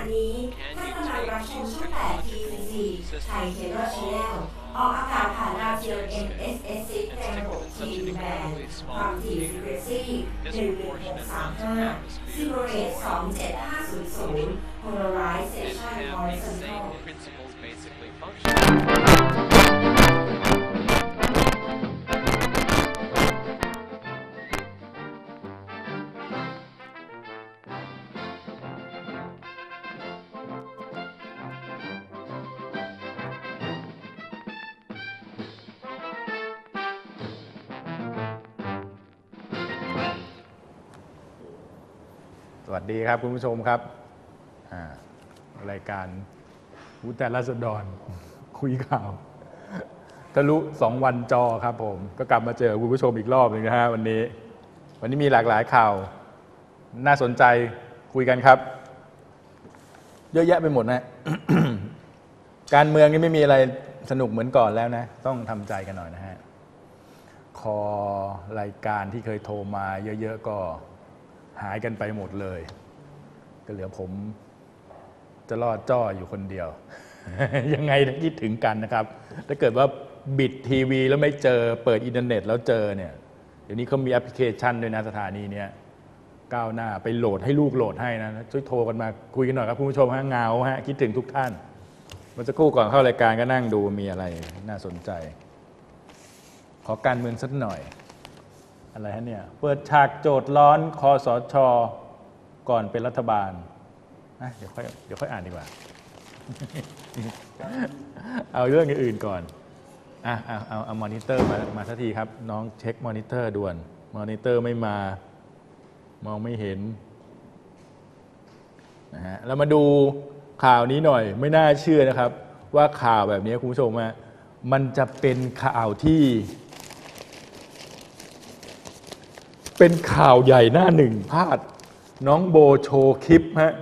นี้ท่านกำลังรับชมช่อง8 TCC ไทยเคเบิลชาแนลออกอากาศผ่านดาวเทียม NSS 6แรง6 ทีวีแบนด์ความถี่ Frequency 11635 Zero Rate 27500 Polarization Horizontal สวัสดีครับคุณผู้ชมครับรายการผู้แทนราษฎรคุยข่าวทะลุ2 วันจอครับผมก็กลับมาเจอคุณผู้ชมอีกรอบหนึ่งนะฮะวันนี้มีหลากหลายข่าวน่าสนใจคุยกันครับเยอะแยะไปหมดนะ การเมืองนี่ไม่มีอะไรสนุกเหมือนก่อนแล้วนะต้องทำใจกันหน่อยนะฮะคอรายการที่เคยโทรมาเยอะๆก็หายกันไปหมดเลยก็เหลือผมจะรอดจ้ออยู่คนเดียว ยังไงคิดถึงกันนะครับถ้าเกิดว่าบิดทีวีแล้วไม่เจอเปิดอินเทอร์เน็ตแล้วเจอเนี่ยเดี๋ยวนี้เขามีแอปพลิเคชันด้วยนะสถานีเนี้ยก้าวหน้าไปโหลดให้ลูกโหลดให้นะช่วยโทรกันมาคุยกันหน่อยครับคุณผู้ชมฮะเงาฮะคิดถึงทุกท่านเมื่อสักครู่ก่อนเข้ารายการก็นั่งดูมีอะไรน่าสนใจขอการเมืองสักหน่อยอะไรฮะเนี่ยเปิดฉากโจทย์ร้อนคสช.ก่อนเป็นรัฐบาลเดี๋ยวค่อยอ่านดีกว่า เอาเรื่องอื่นก่อนเอามอนิเตอร์มาสักทีครับน้องเช็คมอนิเตอร์ด่วนมอนิเตอร์ไม่มามองไม่เห็นนะฮะเรามาดูข่าวนี้หน่อยไม่น่าเชื่อนะครับว่าข่าวแบบนี้คุณผู้ชมมันจะเป็นข่าวที่เป็นข่าวใหญ่หน้าหนึ่งพาดน้องโบโชว์คลิปฮะ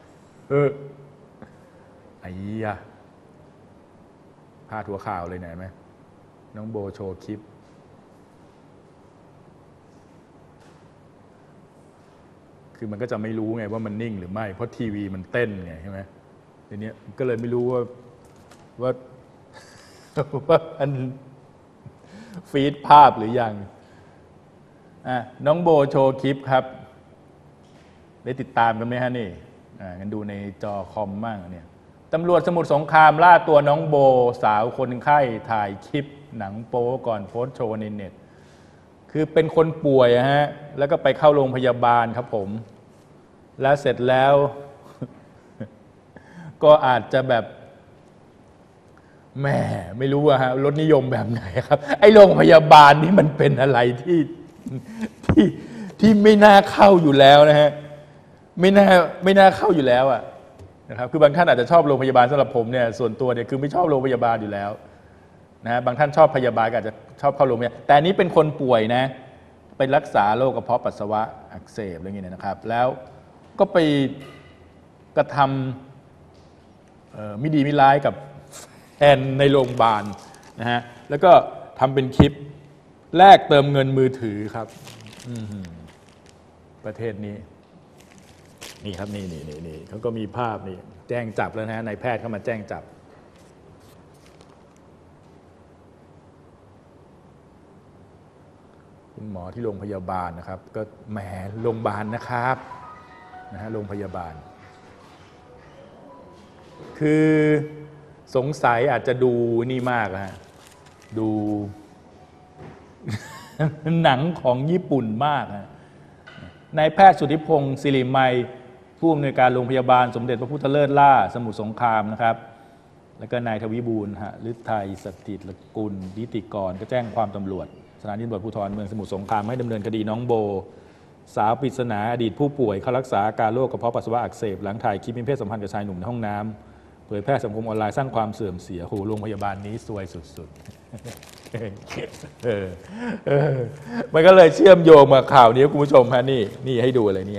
ไอ้ยะพาดหัวข่าวเลยไหมน้องโบโชว์คลิปคือมันก็จะไม่รู้ไงว่ามันนิ่งหรือไม่เพราะทีวีมันเต้นไงใช่ไหมทีนี้ก็เลยไม่รู้ว่าอันฟีดภาพหรือยังน้องโบโชว์คลิปครับได้ติดตามกันไหมฮะนี่กันดูในจอคอมมั่งเนี่ยตำรวจสมุทรสงครามล่าตัวน้องโบสาวคนไข้ถ่ายคลิปหนังโป๊ก่อนโพสต์โชว์ในเน็ตคือเป็นคนป่วยฮะแล้วก็ไปเข้าโรงพยาบาลครับผมแล้วเสร็จแล้ว ก็อาจจะแบบแหมไม่รู้ฮะรสนิยมแบบไหนครับไอ้โรงพยาบาลนี่มันเป็นอะไรที่ไม่น่าเข้าอยู่แล้วนะฮะไม่น่าเข้าอยู่แล้วนะครับคือบางท่านอาจจะชอบโรงพยาบาลสำหรับผมเนี่ยส่วนตัวเนี่ยคือไม่ชอบโรงพยาบาลอยู่แล้วนะฮะบางท่านชอบพยาบาลอาจจะชอบเข้าโรงพยาบาลแต่อันนี้เป็นคนป่วยนะไปรักษาโรคกระเพาะปัสสาวะอักเสบอะไรอย่างเงี้ยนะครับแล้วก็ไปกระทำไม่ดีไม่ร้ายกับแฟนในโรงพยาบาลนะฮะแล้วก็ทำเป็นคลิปแลกเติมเงินมือถือครับประเทศนี้นี่ครับนี่เขาก็มีภาพนี่แจ้งจับแล้วนะฮะนายแพทย์เข้ามาแจ้งจับคุณหมอที่โรงพยาบาลนะครับก็แหมโรงพยาบาลนะครับนะฮะโรงพยาบาลคือสงสัยอาจจะดูนี่มากฮะดู หนังของญี่ปุ่นมากนายแพทย์สุทธิพงศ์ศิริไมยผู้อำนวยการโรงพยาบาลสมเด็จพระพุทธเลิศล่าสมุทรสงครามนะครับแล้วก็นายทวิบูลย์ฤทัยสถิตกุลนิติกรก็แจ้งความตำรวจสถานีตำรวจภูธรเมืองสมุทรสงครามให้ดำเนินคดีน้องโบสาวปริศนาอดีตผู้ป่วยเข้ารักษาอาการโรคกระเพาะปัสสาวะอักเสบหลังถ่ายคลิปมีเพศสัมพันธ์กับชายหนุ่มในห้องน้ำเผยแพร่สังคมออนไลน์สร้างความเสื่อมเสียโหโรงพยาบาลนี้ซวยสุดๆมันก็เลยเชื่อมโยงมาข่าวนี้คุณผู้ชมฮะนี่ให้ดูอะไรนี่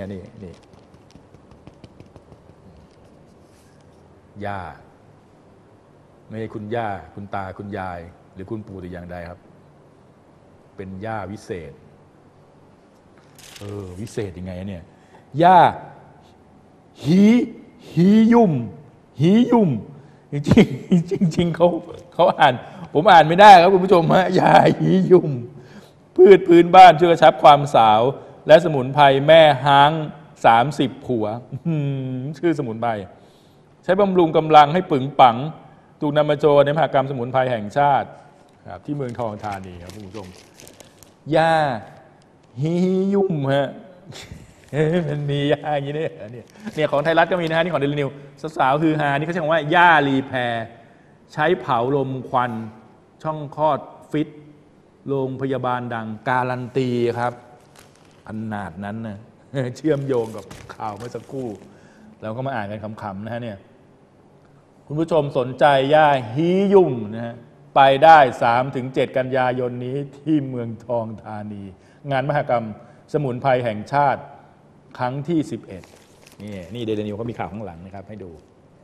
ย่าไม่ใช่คุณย่าคุณตาคุณยายหรือคุณปู่แต่อย่างใดครับเป็นย่าวิเศษวิเศษยังไงเนี่ยย่าฮีฮียุ่มฮียุ่มจริงเขาอ่านผมอ่านไม่ได้ครับคุณผู้ชมฮะยาฮียุ่มพืชพื้นบ้านช่วยกระชับความสาวและสมุนไพรแม่ฮ้าง30 ผัวชื่อสมุนไพรใช้บำรุงกำลังให้ปึงปังถูกนำมาโชว์ในมหกรรมสมุนไพรแห่งชาติครับที่เมืองทองธานีครับคุณผู้ชมยาฮียุ่มฮะมันมียาอย่างนี้เนี่ยของไทยรัฐก็มีนะฮะนี่ของเดลินิวสาวๆคือฮานี่เขาใช้คำว่าย่ารีแพรใช้เผาลมควันช่องคลอดฟิตโรงพยาบาลดังการันตีครับขนาดนั้นนะเชื่อมโยงกับข่าวเมื่อสักครู่เราก็มาอ่านกันขำๆนะฮะเนี่ยคุณผู้ชมสนใจย่าฮียุ่มนะฮะไปได้ 3-7 กันยายนนี้ที่เมืองทองธานีงานมหกรรมสมุนไพรแห่งชาติครั้งที่ 11นี่เดลินิวเขามีข่าวข้างหลังนะครับให้ดู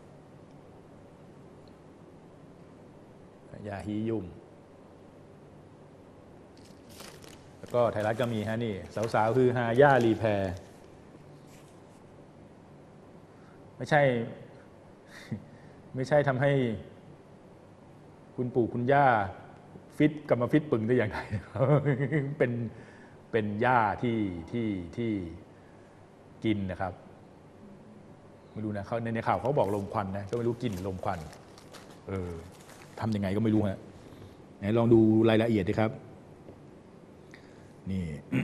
ยาฮียุ่มแล้วก็ไทยรัฐก็มีฮะนี่สาวๆคือฮาย่ารีแพรไม่ใช่ทำให้คุณปู่คุณย่าฟิตกลับมาฟิตปึงได้อย่างไรเป็นย่าที่กินนะครับไม่รู้นะเขาในข่าวเขาบอกลมควันนะก็ไม่รู้กินลมควันทำยังไงก็ไม่รู้ฮะไหนลองดูรายละเอียดดิครับนี่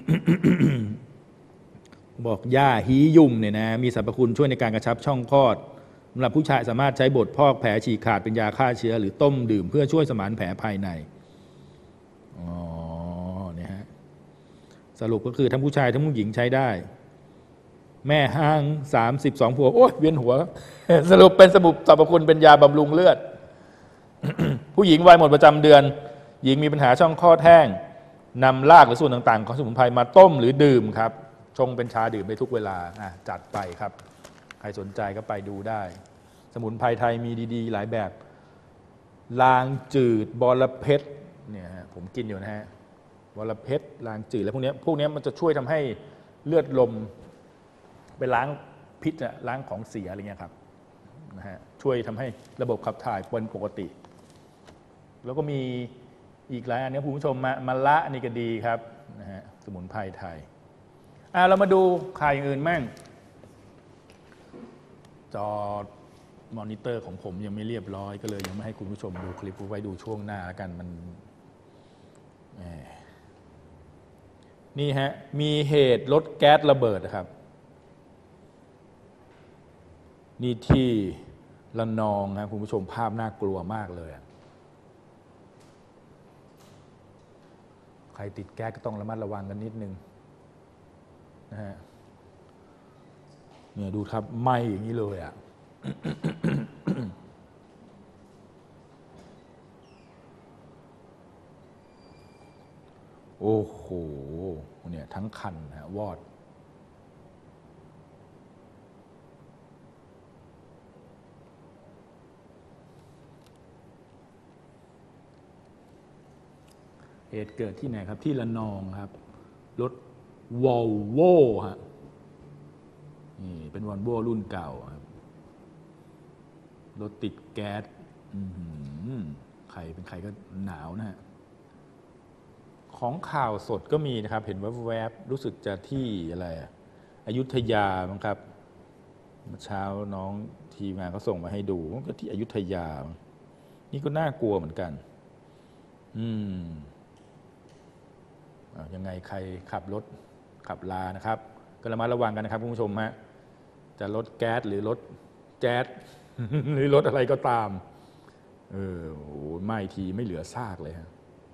บอกย่าฮียุ่มเนี่ยนะมีสรรพคุณช่วยในการกระชับช่องคลอดสำหรับผู้ชายสามารถใช้บดพอกแผลฉีกขาดเป็นยาฆ่าเชื้อหรือต้มดื่มเพื่อช่วยสมานแผลภายในเนี่ยฮะสรุปก็คือทั้งผู้ชายทั้งผู้หญิงใช้ได้แม่ห้าง32 ผัวโอ้ยเวียนหัว สรุปเป็นสมุนสรรพคุณเป็นยาบำรุงเลือด ผู้หญิงวัยหมดประจำเดือนหญิงมีปัญหาช่องคลอดแห้งนำรากหรือส่วนต่างๆของสมุนไพรมาต้มหรือดื่มครับชงเป็นชาดื่มได้ทุกเวลาจัดไปครับใครสนใจก็ไปดูได้สมุนไพรไทยมีดีๆหลายแบบลางจืดบอระเพ็ดเนี่ยผมกินอยู่นะฮะบอระเพ็ดลางจืดแล้วพวกนี้มันจะช่วยทำให้เลือดลมไปล้างพิษล้างของเสียอะไรเงี้ยครับนะฮะช่วยทำให้ระบบขับถ่ายเป็นปกติแล้วก็มีอีกหลายอันนี้คุณผู้ชมมะละนี่ก็ดีครับนะฮะสมุนไพรไทยเรามาดูข่าวอย่างอื่นมั่งจอมอนิเตอร์ของผมยังไม่เรียบร้อยก็เลยยังไม่ให้คุณผู้ชมดูคลิปไว้ดูช่วงหน้าแล้วกันมันนี่ฮะมีเหตุรถแก๊สระเบิดนะครับนี่ที่ระนองนะคุณผู้ชมภาพน่ากลัวมากเลยใครติดแก๊สก็ต้องระมัดระวังกันนิดนึงนะฮะเนี่ยดูครับไหม้อย่างนี้เลยโอ้โหเนี่ยทั้งคันนะวอดเหตุเกิดที่ไหนครับที่ระนองครับรถวอลโว่ฮะนี่เป็นวอลโว่รุ่นเก่าครับรถติดแก๊สใครเป็นใครก็หนาวนะฮะของข่าวสดก็มีนะครับเห็นแวบๆรู้สึกจะที่อะไรอยุธยาบ้างครับเมื่อเช้าน้องทีมงานเขาส่งมาให้ดูก็ที่อยุธยานี่ก็น่ากลัวเหมือนกันยังไงใครขับรถขับลานะครับก็ระมัดระวังกันนะครับคุณผู้ชมฮะจะรถแก๊สหรือรถแจ๊ส หรือรถอะไรก็ตามไหม้ทีไม่เหลือซากเลยฮะ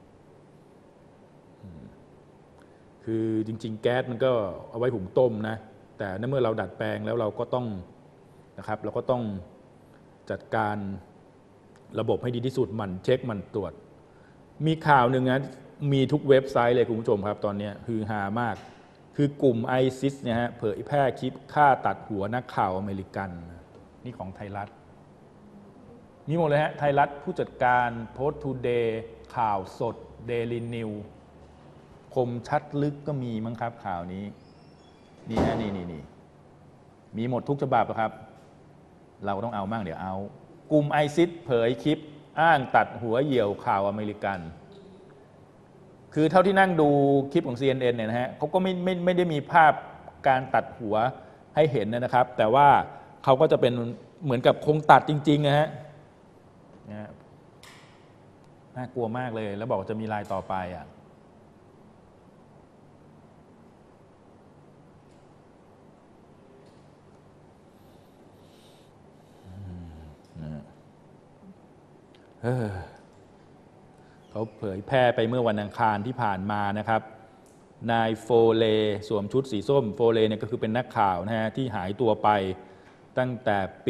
คือจริงๆแก๊สมันก็เอาไว้หุงต้มนะแต่เมื่อเราดัดแปลงแล้วเราก็ต้องนะครับเราก็ต้องจัดการระบบให้ดีที่สุดหมั่นเช็คหมั่นตรวจมีข่าวหนึ่งนะมีทุกเว็บไซต์เลยคุณผู้ชมครับตอนนี้ฮือฮามากคือกลุ่ม ISIS เนี่ยฮะเผยแพร่คลิปฆ่าตัดหัวนักข่าวอเมริกันนี่ของไทยรัฐมีหมดเลยฮะไทยรัฐผู้จัดการโพสต์ทูเดย์ข่าวสดเดลินิวคมชัดลึกก็มีมั้งครับข่าวนี้นี่ฮะนี่มีหมดทุกฉบับครับเราต้องเอามั่งเดี๋ยวเอากลุ่มไอซิสเผยคลิปอ้างตัดหัวเหี่ยวข่าวอเมริกันคือเท่าที่นั่งดูคลิปของ CNN เนี่ยนะฮะเขาก็ไม่ได้มีภาพการตัดหัวให้เห็นนะครับ แต่ว่าเขาก็จะเป็นเหมือนกับคงตัดจริงๆนะฮะน่ากลัวมากเลยแล้วบอกจะมีรายต่อไปอ่ะเขาเผยแพร่ไปเมื่อวันอังคารที่ผ่านมานะครับนายโฟเลสวมชุดสีส้มโฟเลเนี่ยก็คือเป็นนักข่าวนะฮะที่หายตัวไปตั้งแต่ปี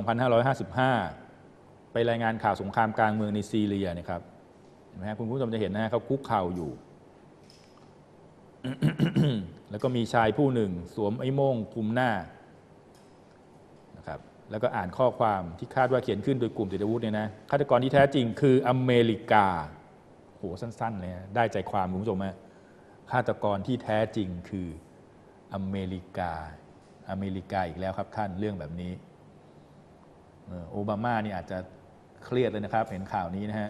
2555 ไปรายงานข่าวสงครามกลางเมืองในซีเรียนะครับเห็นไหมครับคุณผู้ชมจะเห็นนะเขาคุกเข่าอยู่ แล้วก็มีชายผู้หนึ่งสวมไอ้โม่งคลุมหน้านะครับแล้วก็อ่านข้อความที่คาดว่าเขียนขึ้นโดยกลุ่มติดอาวุธเนี่ยนะฆาตกรที่แท้จริงคืออเมริกาโหสั้นๆเลยนะได้ใจความคุณผู้ชมไหมฆาตกรที่แท้จริงคืออเมริกาอีกแล้วครับท่านเรื่องแบบนี้โอบามานี่อาจจะเครียดเลยนะครับเห็นข่าวนี้นะฮะ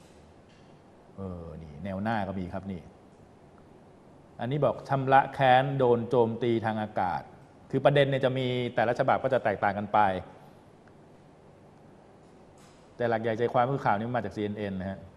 นี่แนวหน้าก็มีครับนี่อันนี้บอกชำระแค้นโดนโจมตีทางอากาศคือประเด็นเนี่ยจะมีแต่ละฉบับก็จะแตกต่างกันไปแต่หลักใหญ่ใจความคือข่าวนี้มาจาก CNN นะฮะ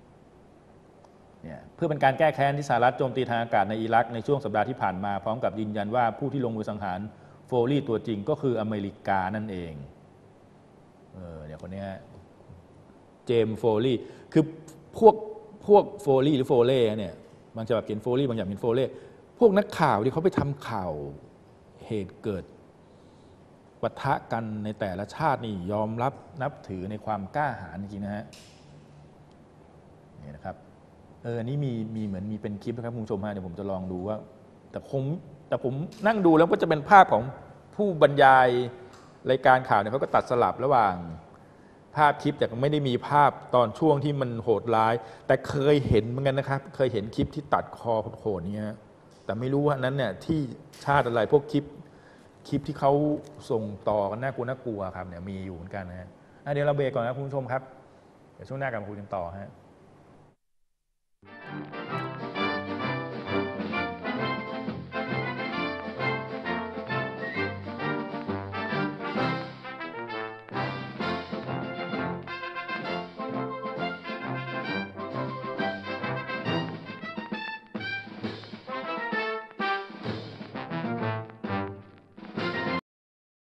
เพื่อเป็นการแก้แค้นที่สหรัฐโจมตีทางอากาศในอิรักในช่วงสัปดาห์ที่ผ่านมาพร้อมกับยืนยันว่าผู้ที่ลงมือสังหารโฟลี่ตัวจริงก็คืออเมริกานั่นเองเดี๋ยวคนนี้เจมส์โฟลี่คือพวกโฟลี่หรือโฟเล่เนี่ยบางฉบับเขียนโฟลี่บางอย่างเป็นโฟเล่พวกนักข่าวที่เขาไปทำข่าวเหตุเกิดปะทะกันในแต่ละชาตินี่ยอมรับนับถือในความกล้าหาญจริงๆนะฮะนี่นะครับอันนี้มีเหมือนมีเป็นคลิปนะครับคุณผู้ชมฮะเดี๋ยวผมจะลองดูว่าแต่ผมนั่งดูแล้วก็จะเป็นภาพของผู้บรรยายรายการข่าวเนี่ยเขาก็ตัดสลับระหว่างภาพคลิปแต่ไม่ได้มีภาพตอนช่วงที่มันโหดร้ายแต่เคยเห็นเหมือนกันนะครับเคยเห็นคลิปที่ตัดคอโหดนี้ฮะแต่ไม่รู้ว่านั้นเนี่ยที่ชาติอะไรพวกคลิปที่เขาส่งต่อกันน่ากลัวครับเนี่ยมีอยู่เหมือนกันนะฮะเดี๋ยวเราเบรกก่อนนะคุณผู้ชมครับเดี๋ยวช่วงหน้ากลับมาคุยกันต่อฮะ